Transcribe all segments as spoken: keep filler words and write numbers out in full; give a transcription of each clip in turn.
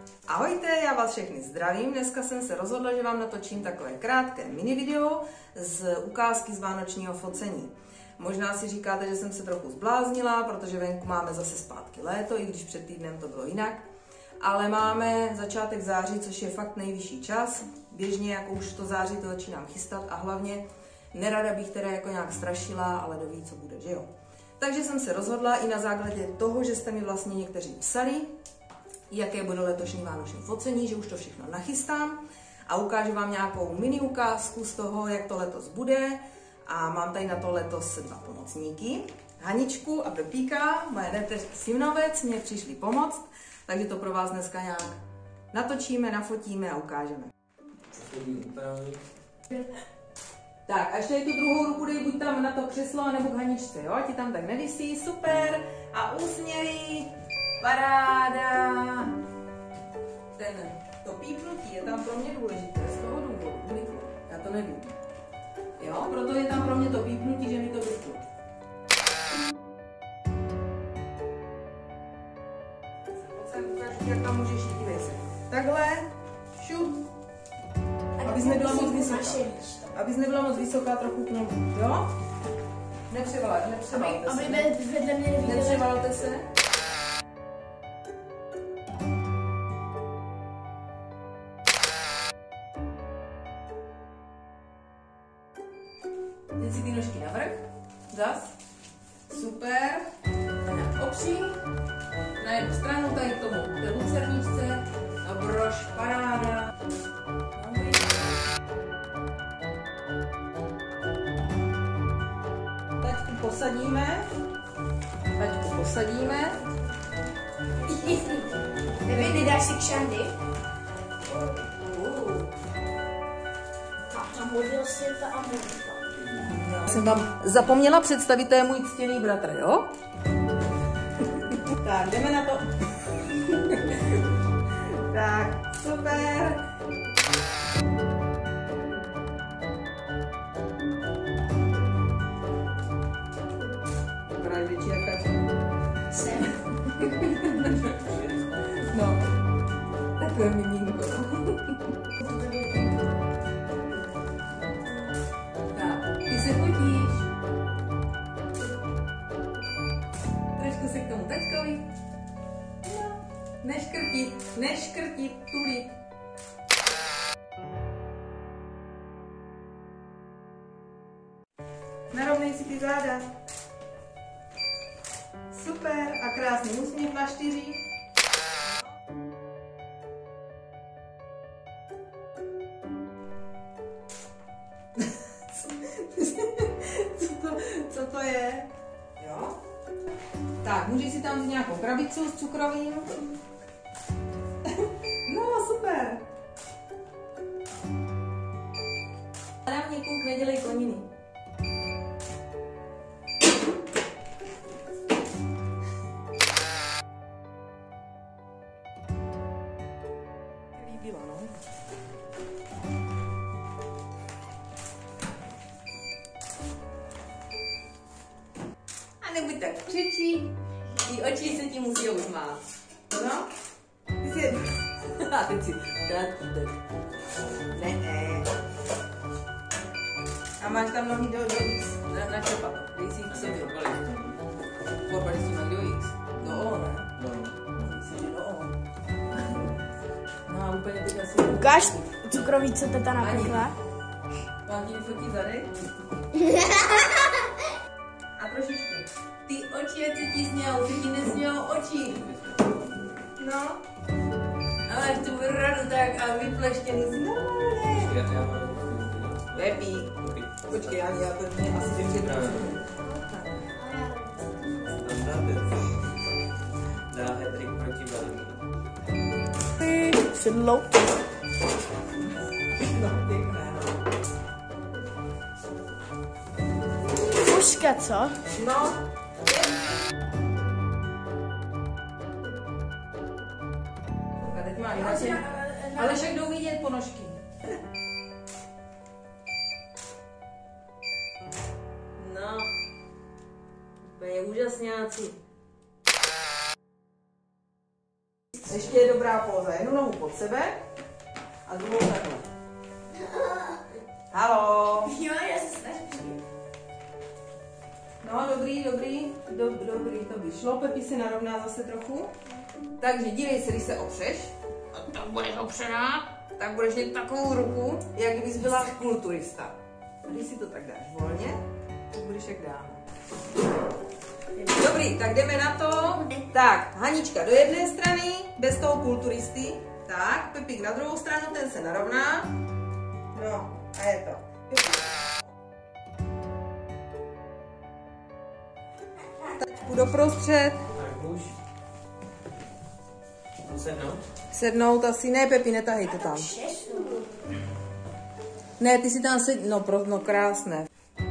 Ahojte, já vás všechny zdravím. Dneska jsem se rozhodla, že vám natočím takové krátké mini video z ukázky z vánočního focení. Možná si říkáte, že jsem se trochu zbláznila, protože venku máme zase zpátky léto, i když před týdnem to bylo jinak. Ale máme začátek září, což je fakt nejvyšší čas. Běžně jako už to září to začínám chystat a hlavně nerada bych teda jako nějak strašila, ale kdo ví, co bude, že jo. Takže jsem se rozhodla i na základě toho, že jste mi vlastně někteří psali, jaké bude letošní vánoční focení, že už to všechno nachystám a ukážu vám nějakou mini ukázku z toho, jak to letos bude. A mám tady na to letos dva pomocníky. Haničku a Pepíka, moje neteř synovec, mě přišli pomoct, takže to pro vás dneska nějak natočíme, nafotíme a ukážeme. Tak a ještě tu druhou ruku dej buď tam na to křeslo, nebo k Haničce, jo? Ti tam tak nevisí, super. A úsměví, paráda. Ten, to pípnutí je tam pro mě důležité, z toho důvodu, já to nevím. Jo, proto je tam pro mě to pípnutí, že mi to vypnu. Pojď sem, ukážu, jak tam můžeš jít, dívej se. Takhle, šup. Abys nebyla moc vysoká. Abys nebyla moc vysoká, trochu k němu, jo? Nepřevalte, nepřevalte se. Aby vedle mě neviděli. Nepřevalte se. Teď si ty nožky navrch. Zas. Super. A opři. Na jednu stranu, tady k tomu, té lucerničce. Dobroš, paráda. Taťku posadíme. Taťku posadíme. Nevím, nedáš si kšandy? A modlil světa a modlita. Já jsem vám zapomněla představit, to je můj ctěný bratr, jo? Tak, jdeme na to. Tak, super. Vypadáš větší jak tak. Jsem. No, takové miminko. Tak, ty se fotíš. Trošku se k tomu taťkovi. No, neškrtit, neškrtit, tulit. Narovnej si ty záda. Super a krásný úsměv na čtyři. co, to, co to je? Jo? Tak, můžeš si tam vzít nějakou krabicu s cukrovým. No, super. A na mě kouk, nedělej koniny. Líbilo, no. A nebuď tak křičí, ty oči se ti musí usmát. No? Ty si... A teď si... Ne, ne. A máš tam nohy do, do X. Na, na čepa. Dej si k sobě. Porpady s tím do X. Do O, ne? No. Myslím, že do O. No a úplně teď asi... Ukáž cukroví, co teta napekla. Mám ti vyfotí zadek? A trošičku. Ty oči, ať se ti smějou, se ti nesmějou oči. No. A máš tu bradu tak a vypleštěný si normálně. Pepi. Počkej, já, já to mě asi tím, že to dá hetrik proti balení. Sedlou. No, pěkné, no. Puška, co? No. A teď má jinak. Ale však jdou vidět ponožky. No. To je úžasňáci. Ještě je dobrá póza. Jednu nohu pod sebe a druhou takhle. Halo. Jo, já se snažím. No, dobrý, dobrý, do, dobrý, to by šlo. Pepi se narovná zase trochu. Takže dívej se, když se opřeš, a tak budeš opřená, tak budeš mít takovou ruku, jak kdybys byla kulturista. A když si to tak dáš volně, tak budeš jak dáma. Dobrý, tak jdeme na to. Tak, Hanička do jedné strany, bez toho kulturisty. Tak, Pepík na druhou stranu, ten se narovná. No, a je to. Tačku doprostřed. Tak už. Sednout. Sednout asi, ne Pepi, netahej to tam. Ne, ty si tam sedí, no, pro, no krásné.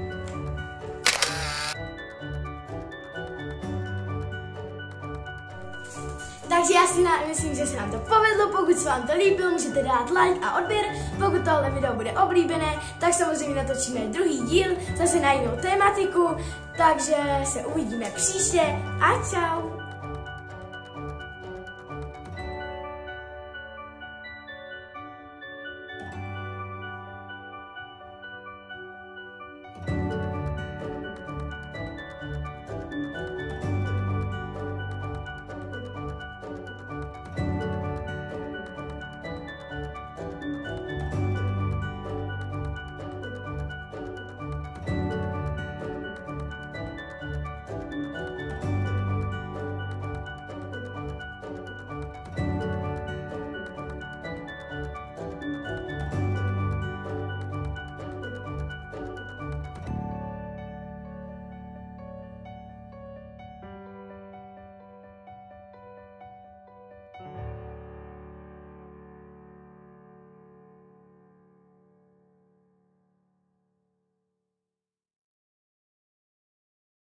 Takže já si na, myslím, že se nám to povedlo. Pokud se vám to líbilo, můžete dát like a odběr. Pokud tohle video bude oblíbené, tak samozřejmě natočíme druhý díl, zase na jinou tématiku. Takže se uvidíme příště a čau!